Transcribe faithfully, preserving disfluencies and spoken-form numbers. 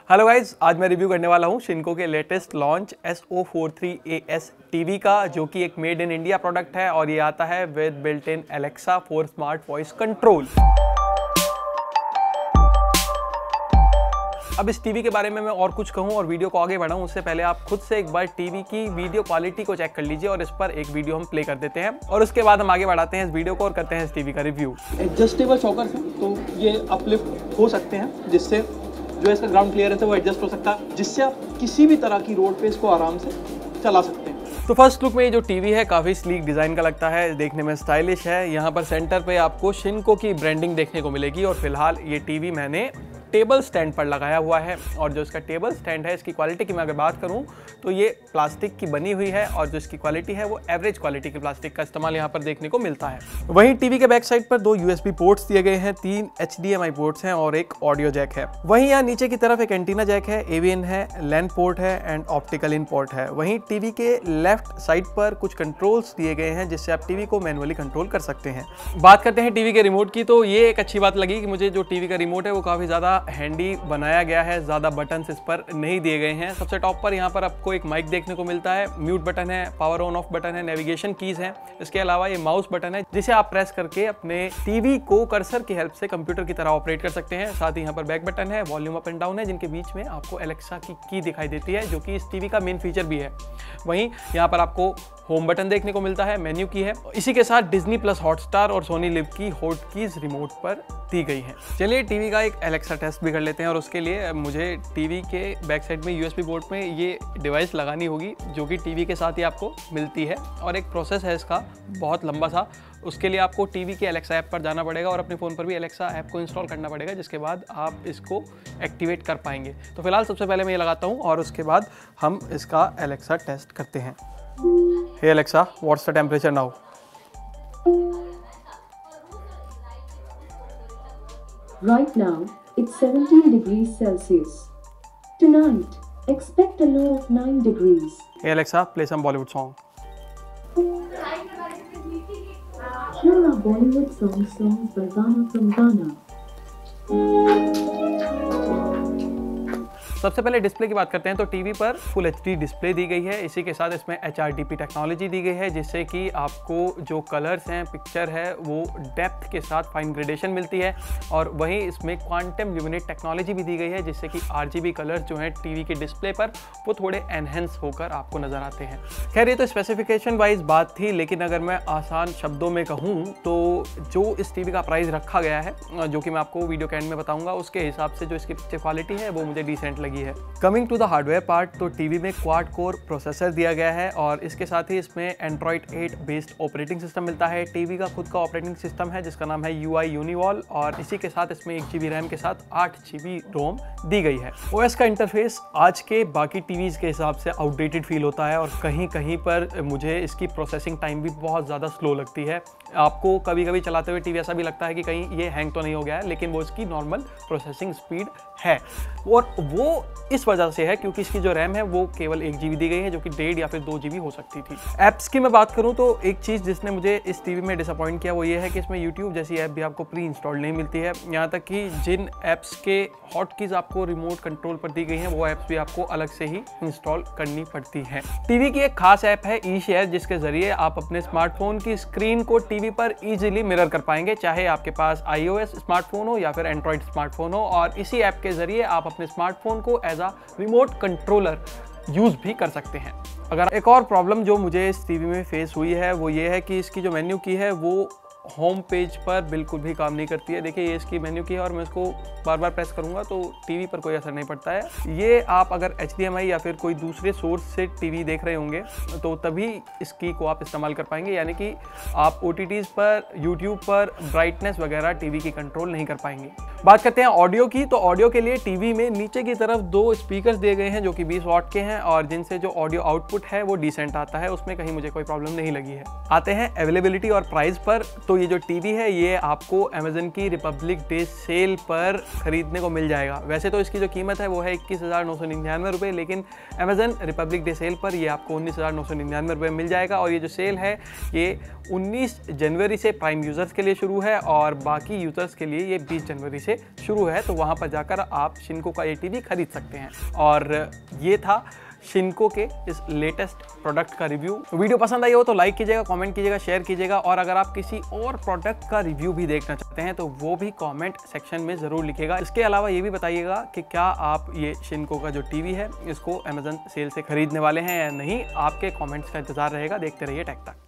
Hello guys, आज मैं review करने वाला हूँ शिनको के latest launch S O four three A S TV का, जो कि एक मेड इन इंडिया प्रोडक्ट है और ये आता है with built in Alexa for smart voice control. अब इस टीवी के बारे में मैं और कुछ कहूँ और वीडियो को आगे बढ़ाऊँ उससे पहले आप खुद से एक बार टीवी की वीडियो क्वालिटी को चेक कर लीजिए और इस पर एक वीडियो हम प्ले कर देते हैं और उसके बाद हम आगे बढ़ाते हैं इस वीडियो को और करते हैं इस टीवी का रिव्यू। एडजस्टेबल शॉकर्स हैं तो ये अपलिफ्ट हो सकते हैं, जिससे जो इसका ग्राउंड क्लियरेंस है वो एडजस्ट हो सकता है, जिससे आप किसी भी तरह की रोड पे इसको आराम से चला सकते हैं। तो फर्स्ट लुक में ये जो टीवी है काफ़ी स्लीक डिज़ाइन का लगता है, देखने में स्टाइलिश है। यहाँ पर सेंटर पे आपको शिनको की ब्रांडिंग देखने को मिलेगी और फिलहाल ये टीवी मैंने टेबल स्टैंड पर लगाया हुआ है और जो इसका टेबल स्टैंड है इसकी क्वालिटी की मैं अगर बात करूं तो ये प्लास्टिक की बनी हुई है और जो इसकी क्वालिटी है वो एवरेज क्वालिटी की प्लास्टिक का इस्तेमाल यहाँ पर देखने को मिलता है। वहीं टीवी के बैक साइड पर दो यूएसबी पोर्ट्स दिए गए हैं, तीन H D M I ports हैं और एक ऑडियो जैक है। वहीं यहाँ नीचे की तरफ एक एंटीना जैक है, एवीएन है, लैन पोर्ट है एंड ऑप्टिकल इन पोर्ट है। वहीं टीवी के लेफ्ट साइड पर कुछ कंट्रोल्स दिए गए हैं जिससे आप टीवी को मैनुअली कंट्रोल कर सकते हैं। बात करते हैं टीवी के रिमोट की, तो ये एक अच्छी बात लगी कि मुझे जो टीवी का रिमोट है वो काफ़ी ज़्यादा हैंडी बनाया गया है, ज्यादा बटन्स इस पर नहीं दिए गए हैं। सबसे टॉप पर यहाँ पर आपको एक माइक देखने को मिलता है, म्यूट बटन है, पावर ऑन ऑफ बटन है, नेविगेशन कीज है। इसके अलावा ये माउस बटन है जिसे आप प्रेस करके अपने टीवी को कर्सर की हेल्प से कंप्यूटर की तरह ऑपरेट कर सकते हैं। साथ ही यहाँ पर बैक बटन है, वॉल्यूम अप एंड डाउन है, जिनके बीच में आपको एलेक्सा की की दिखाई देती है जो कि इस टीवी का मेन फीचर भी है। वहीं यहाँ पर आपको होम बटन देखने को मिलता है, मेन्यू की है। इसी के साथ डिज्नी प्लस हॉटस्टार और सोनी लिव की हॉट कीज रिमोट पर दी गई हैं। चलिए टीवी का एक एलेक्सा टेस्ट भी कर लेते हैं और उसके लिए मुझे टीवी के बैक साइड में यूएसबी पोर्ट में ये डिवाइस लगानी होगी जो कि टीवी के साथ ही आपको मिलती है और एक प्रोसेस है इसका बहुत लंबा सा। उसके लिए आपको टीवी के एलेक्सा ऐप पर जाना पड़ेगा और अपने फ़ोन पर भी एलेक्सा ऐप को इंस्टॉल करना पड़ेगा, जिसके बाद आप इसको एक्टिवेट कर पाएंगे। तो फिलहाल सबसे पहले मैं ये लगाता हूँ और उसके बाद हम इसका एलेक्सा टेस्ट करते हैं। Hey Alexa, what's the temperature now? Right now, it's seventeen degrees Celsius. Tonight, expect a low of nine degrees. Hey Alexa, play some Bollywood song. Here are Bollywood song songs by Ghana from Ghana. सबसे पहले display की बात करते हैं तो TV पर full HD display दी गई है। इसी के साथ इसमें H R D P technology दी गई है जिससे कि आपको जो कलर्स हैं, पिक्चर है, वो डेप्थ के साथ फाइन ग्रेडेशन मिलती है। और वहीं इसमें क्वांटम ल्यूमिनेट टेक्नोलॉजी भी दी गई है जिससे कि आर जी बी कलर्स जो हैं टीवी के डिस्प्ले पर वो थोड़े एनहेंस होकर आपको नजर आते हैं। खैर, ये तो स्पेसिफिकेशन वाइज बात थी, लेकिन अगर मैं आसान शब्दों में कहूँ तो जो इस टीवी का प्राइस रखा गया है, जो कि मैं आपको वीडियो के एंड में बताऊँगा, उसके हिसाब से जो इसकी पिक्चर क्वालिटी है वो मुझे डिसेंट लगी है। Coming to the hardware part, तो टीवी में क्वाड कोर प्रोसेसर दिया गया है और इसके साथ ही इसमें Android eight based operating system मिलता है। टीवी का खुद का ऑपरेटिंग सिस्टम है जिसका नाम है यू आई यूनिवॉल और इसी के साथ इसमें एक जीबी रैम के साथ आठ जीबी रोम दी गई है। ओएस का इंटरफेस आज के बाकी टीवीज के हिसाब से आउटडेटेड फील होता है और कहीं कहीं पर मुझे इसकी प्रोसेसिंग टाइम भी बहुत ज़्यादा स्लो लगती है। आपको कभी कभी चलाते हुए टीवी ऐसा भी लगता है कि कहीं ये हैंग तो नहीं हो गया है, लेकिन वो इसकी नॉर्मल प्रोसेसिंग स्पीड है और वो इस वजह से है क्योंकि इसकी जो रैम है वो केवल एक जीबी दी गई है जो कि डेढ़ या फिर दो जीबी हो सकती थी। ऐप्स की मैं बात करूं तो एक चीज़ जिसने मुझे इस टीवी में डिसअपॉइंट किया वो ये है कि इसमें यूट्यूब जैसी ऐप भी आपको प्री इंस्टॉल्ड नहीं मिलती है। यहाँ तक कि जिन ऐप्स के हॉट कीज आपको रिमोट कंट्रोल पर दी गई हैं वो ऐप्स भी आपको अलग से ही इंस्टॉल करनी पड़ती हैं। टीवी की एक खास ऐप है ई शेयर, जिसके जरिए आप अपने स्मार्टफोन की स्क्रीन को टीवी पर ईजिली मिरर कर पाएंगे, चाहे आपके पास आई ओ एस स्मार्टफोन हो या फिर एंड्रॉइड स्मार्टफोन हो। और इसी ऐप के जरिए आप अपने स्मार्टफोन को as a remote controller use भी कर सकते हैं। अगर एक और प्रॉब्लम जो मुझे इस टीवी में फेस हुई है वो ये है कि इसकी जो मेन्यू की है वो होम पेज पर बिल्कुल भी काम नहीं करती है। देखिए, ये इसकी मेन्यू की है और मैं इसको बार बार प्रेस करूंगा तो टीवी पर कोई असर नहीं पड़ता है। ये आप अगर एच डी एम आई या फिर कोई दूसरे सोर्स से टीवी देख रहे होंगे तो तभी इस की को आप इस्तेमाल कर पाएंगे, यानी कि आप ओ टी टीज़ पर, यूट्यूब पर ब्राइटनेस वगैरह टीवी की कंट्रोल नहीं कर पाएंगे। बात करते हैं ऑडियो की, तो ऑडियो के लिए टीवी में नीचे की तरफ दो स्पीकर्स दिए गए हैं जो कि बीस वाट के हैं और जिनसे जो ऑडियो आउटपुट है वो डिसेंट आता है, उसमें कहीं मुझे कोई प्रॉब्लम नहीं लगी है। आते हैं अवेलेबिलिटी और प्राइस पर, तो तो ये जो टीवी है ये आपको अमेजन की रिपब्लिक डे सेल पर खरीदने को मिल जाएगा। वैसे तो इसकी जो कीमत है वो है इक्कीस हज़ार नौ सौ निन्यानवे रुपये, लेकिन अमेजन रिपब्लिक डे सेल पर ये आपको उन्नीस हज़ार नौ सौ निन्यानवे रुपये मिल जाएगा। और ये जो सेल है ये उन्नीस जनवरी से प्राइम यूज़र्स के लिए शुरू है और बाकी यूज़र्स के लिए ये बीस जनवरी से शुरू है। तो वहाँ पर जाकर आप शिनको का ये टीवी खरीद सकते हैं। और ये था शिनको के इस लेटेस्ट प्रोडक्ट का रिव्यू। वीडियो पसंद आई हो तो लाइक कीजिएगा, कमेंट कीजिएगा, शेयर कीजिएगा। और अगर आप किसी और प्रोडक्ट का रिव्यू भी देखना चाहते हैं तो वो भी कमेंट सेक्शन में ज़रूर लिखिएगा। इसके अलावा ये भी बताइएगा कि क्या आप ये शिनको का जो टीवी है इसको अमेजन सेल से खरीदने वाले हैं या नहीं। आपके कमेंट्स का इंतजार रहेगा। देखते रहिए टेक टॉक।